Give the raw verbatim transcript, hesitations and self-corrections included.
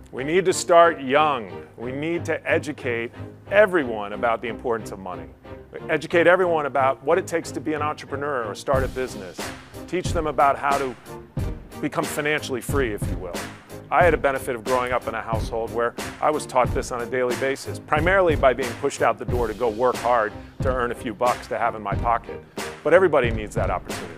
We need to start young. We need to educate everyone about the importance of money. Educate everyone about what it takes to be an entrepreneur or start a business. Teach them about how to become financially free, if you will. I had a benefit of growing up in a household where I was taught this on a daily basis, primarily by being pushed out the door to go work hard to earn a few bucks to have in my pocket. But everybody needs that opportunity.